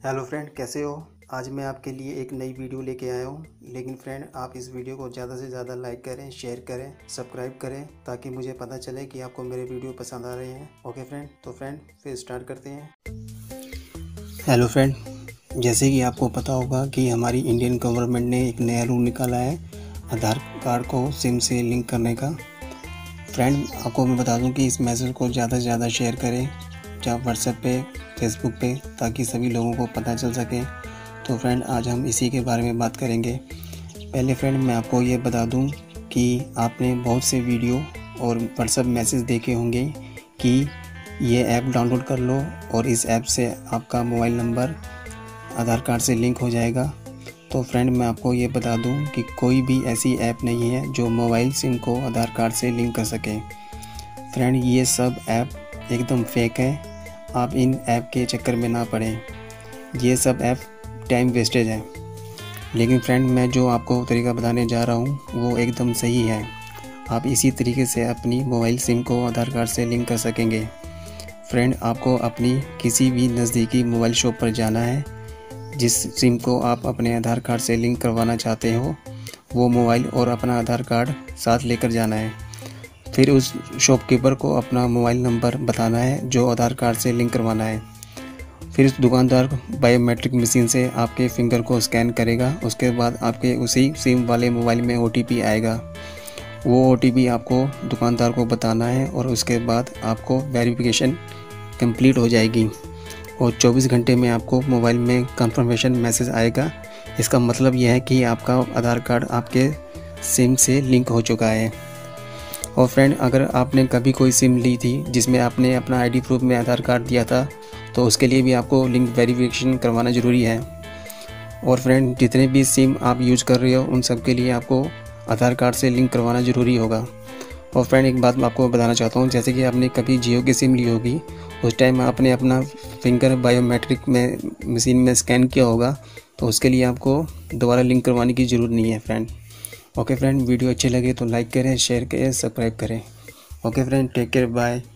Hello friend, कैसे हो। आज मैं आपके लिए एक नई वीडियो लेके आया हूँ। लेकिन फ्रेंड, आप इस वीडियो को ज़्यादा से ज़्यादा लाइक करें, शेयर करें, सब्सक्राइब करें, ताकि मुझे पता चले कि आपको मेरे वीडियो पसंद आ रहे हैं। ओके फ्रेंड, तो फ्रेंड फिर स्टार्ट करते हैं। हेलो फ्रेंड, जैसे कि आपको पता होगा कि हमारी इंडियन गवर्नमेंट ने एक नया रूल निकाला है आधार कार्ड को सिम से लिंक करने का। फ्रेंड, आपको मैं बता दूं कि इस मैसेज को ज़्यादा से ज़्यादा शेयर करें, चाहे व्हाट्सएप पे, फेसबुक पे, ताकि सभी लोगों को पता चल सके। तो फ्रेंड, आज हम इसी के बारे में बात करेंगे। पहले फ्रेंड, मैं आपको ये बता दूं कि आपने बहुत से वीडियो और व्हाट्सएप मैसेज देखे होंगे कि ये ऐप डाउनलोड कर लो और इस ऐप से आपका मोबाइल नंबर आधार कार्ड से लिंक हो जाएगा। तो फ्रेंड, मैं आपको ये बता दूं कि कोई भी ऐसी ऐप नहीं है जो मोबाइल सिम को आधार कार्ड से लिंक कर सके। फ्रेंड, ये सब ऐप एकदम फेक है। आप इन ऐप के चक्कर में ना पड़ें। ये सब ऐप टाइम वेस्टेज है। लेकिन फ्रेंड, मैं जो आपको तरीका बताने जा रहा हूँ वो एकदम सही है। आप इसी तरीके से अपनी मोबाइल सिम को आधार कार्ड से लिंक कर सकेंगे। फ्रेंड, आपको अपनी किसी भी नज़दीकी मोबाइल शॉप पर जाना है। जिस सिम को आप अपने आधार कार्ड से लिंक करवाना चाहते हो वो मोबाइल और अपना आधार कार्ड साथ लेकर जाना है। फिर उस शॉपकीपर को अपना मोबाइल नंबर बताना है जो आधार कार्ड से लिंक करवाना है। फिर इस दुकानदार बायोमेट्रिक मशीन से आपके फिंगर को स्कैन करेगा। उसके बाद आपके उसी सिम वाले मोबाइल में OTP आएगा। वो OTP आपको दुकानदार को बताना है और उसके बाद आपको वेरिफिकेशन कंप्लीट हो जाएगी और 24 घंटे में आपको मोबाइल में कंफर्मेशन मैसेज आएगा। इसका मतलब यह है कि आपका आधार कार्ड आपके सिम से लिंक हो चुका है। और फ्रेंड, अगर आपने कभी कोई सिम ली थी जिसमें आपने अपना ID प्रूफ में आधार कार्ड दिया था तो उसके लिए भी आपको लिंक वेरिफिकेशन करवाना ज़रूरी है। और फ्रेंड, जितने भी सिम आप यूज़ कर रहे हो उन सब के लिए आपको आधार कार्ड से लिंक करवाना ज़रूरी होगा। और फ्रेंड, एक बात मैं आपको बताना चाहता हूँ, जैसे कि आपने कभी जियो की सिम ली होगी, उस टाइम आपने अपना फिंगर बायोमेट्रिक में मशीन में स्कैन किया होगा, तो उसके लिए आपको दोबारा लिंक करवाने की ज़रूरत नहीं है फ्रेंड। ओके फ्रेंड, वीडियो अच्छे लगे तो लाइक करें, शेयर करें, सब्सक्राइब करें। Okay friend, take care, bye.